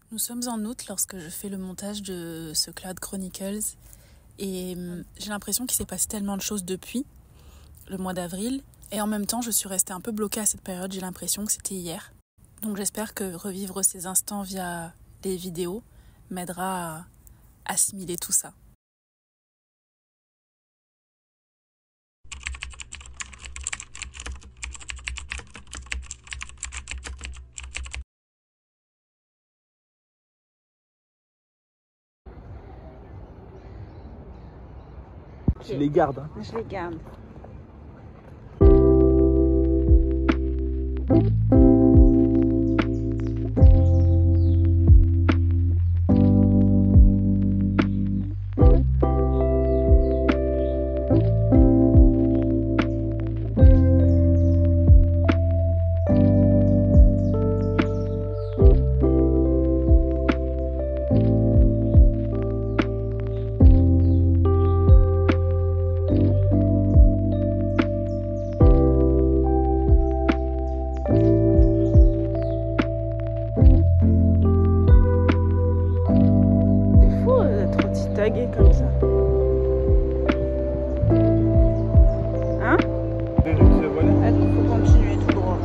Nous sommes en août lorsque je fais le montage de ce Cloud Chronicles et j'ai l'impression qu'il s'est passé tellement de choses depuis le mois d'avril et en même temps je suis restée un peu bloquée à cette période, j'ai l'impression que c'était hier. Donc j'espère que revivre ces instants via des vidéos m'aidera à assimiler tout ça. Je les garde. Hein. Je les garde. Tagué comme ça. Hein? Attends, faut continuer tout droit.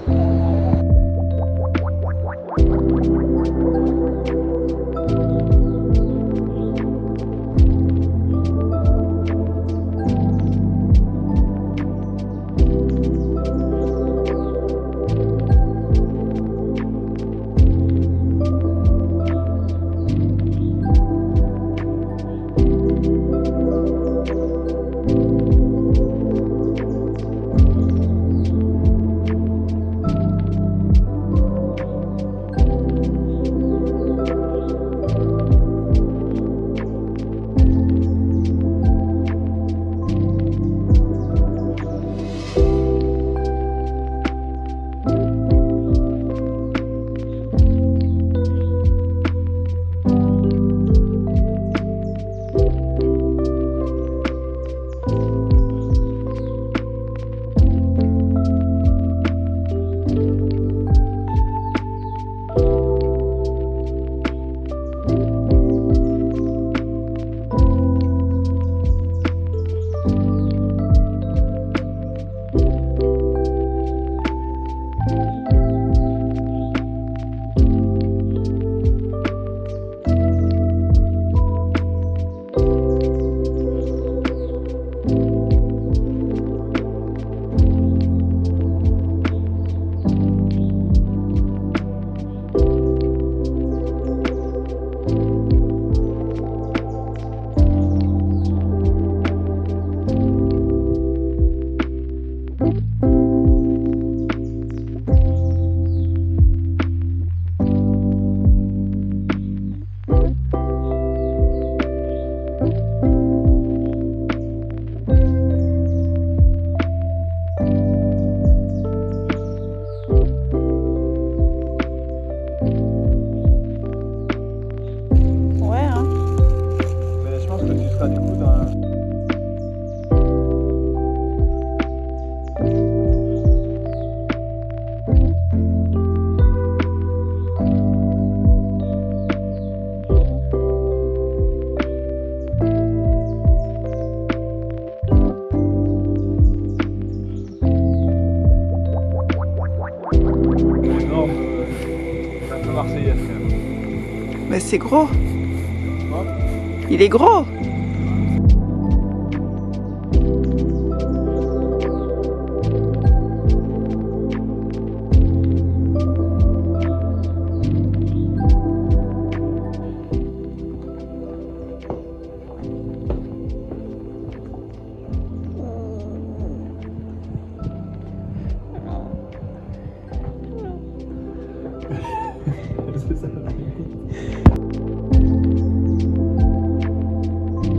Mais c'est gros. Il est gros. C'est ça.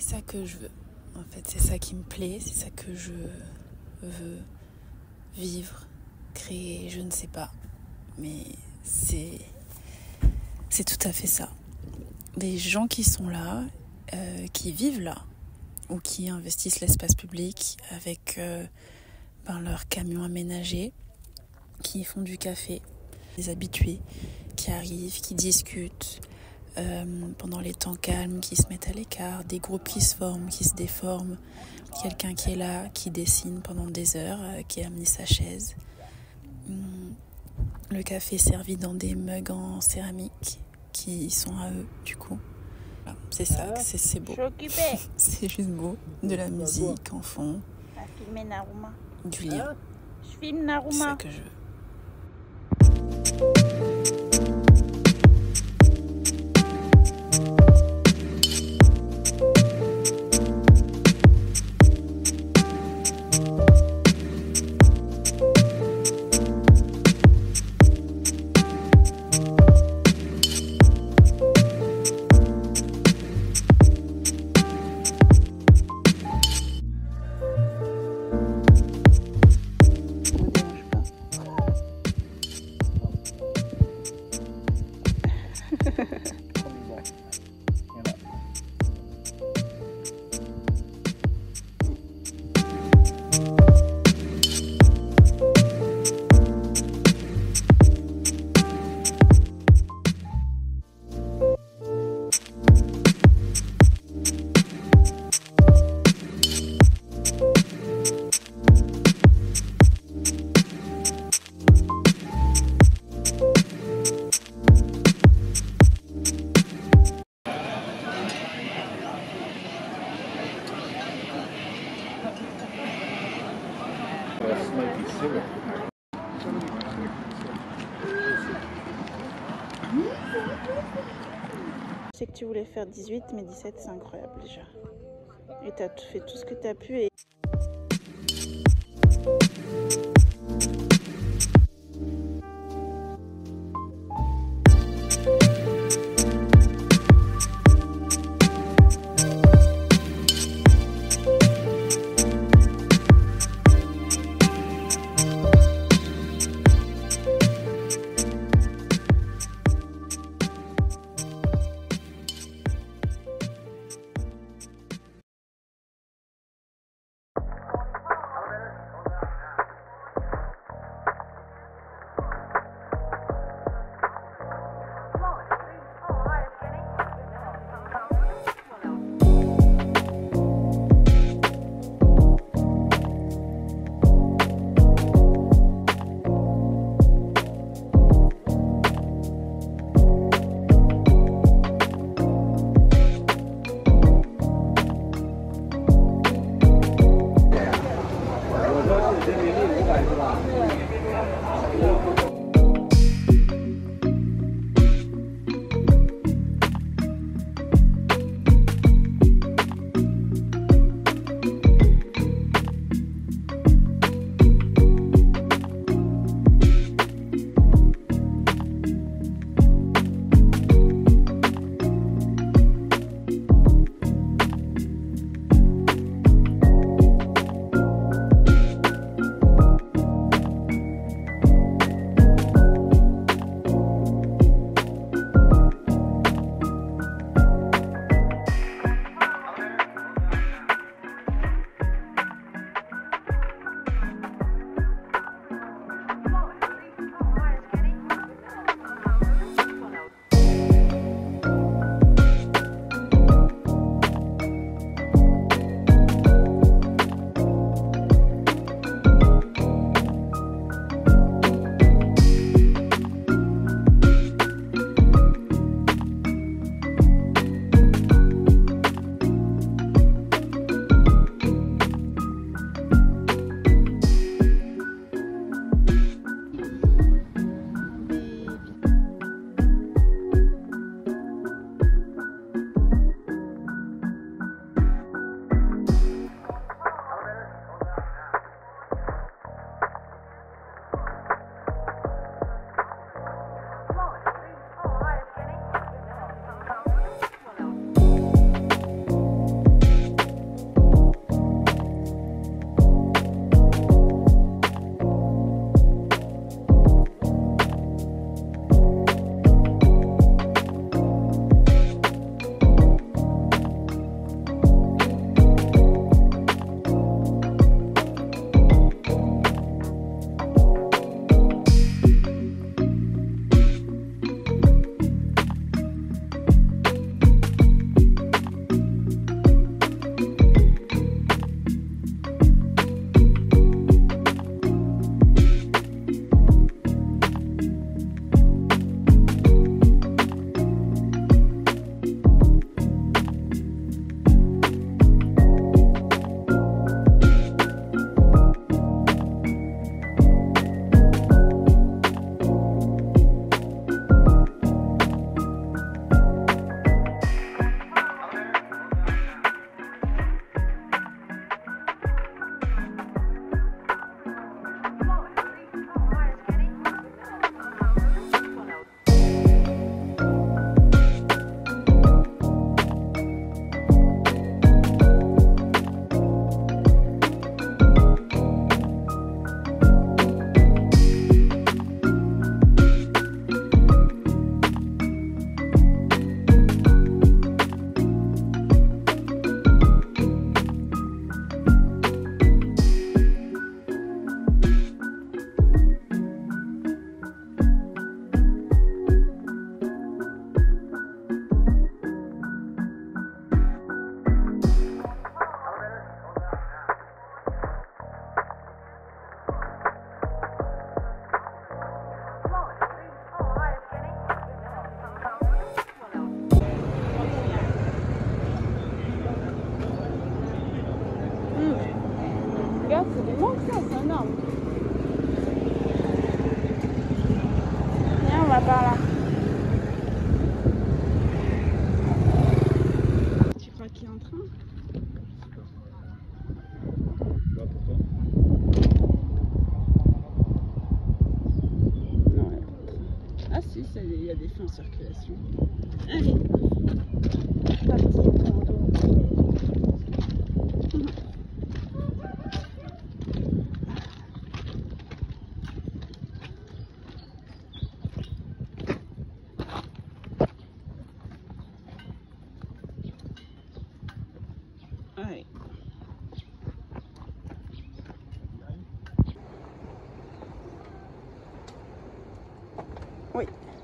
ça que je veux. En fait, c'est ça qui me plaît, c'est ça que je veux vivre, créer, je ne sais pas. Mais c'est tout à fait ça. Des gens qui sont là, qui vivent là, ou qui investissent l'espace public avec leur camion aménagé, qui font du café, des habitués qui arrivent, qui discutent pendant les temps calmes, qui se mettent à l'écart, des groupes qui se forment, qui se déforment, quelqu'un qui est là, qui dessine pendant des heures, qui a mis sa chaise. Le café servi dans des mugs en céramique qui sont à eux, du coup. Voilà, c'est ça, c'est beau. Je suis occupée. C'est juste beau. De la musique en fond, À filmer Naruma. du lien. Je filme C'est ça Naruma. que je veux. Je sais que tu voulais faire 18, mais 17, c'est incroyable déjà. Et tu as fait tout ce que tu as pu. Et ici, il y a des fins de circulation. Allez, parti. Allez. Oui.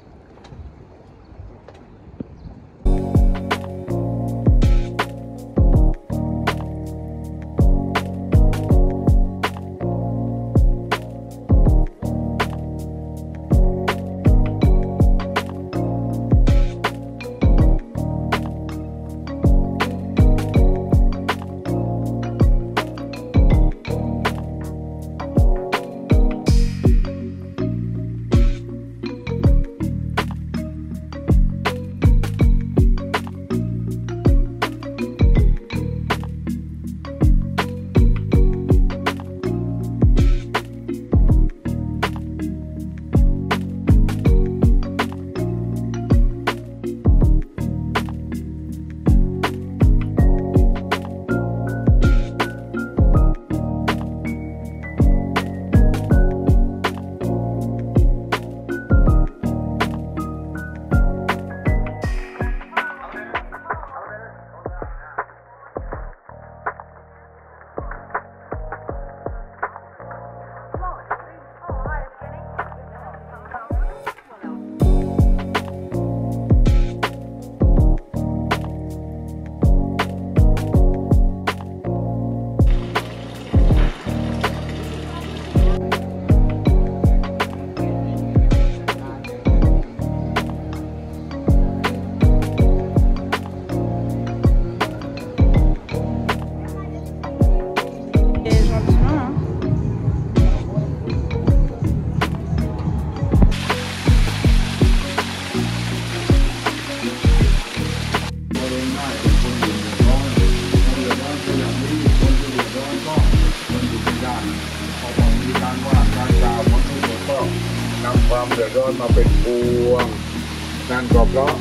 นำความเดือดร้อนมาเป็นพวงนั่นก็เพราะ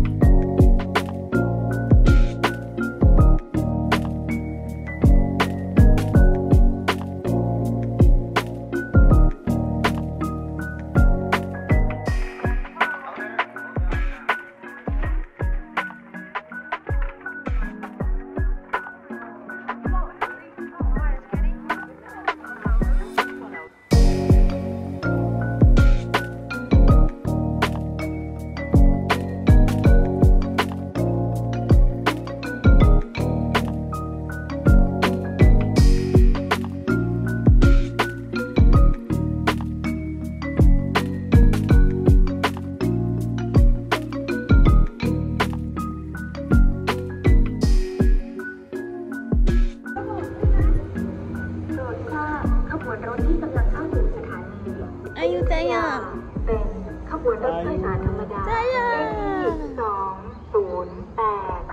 อยุธยาเป็นขบวนรถโดยสารธรรมดาเลขที่208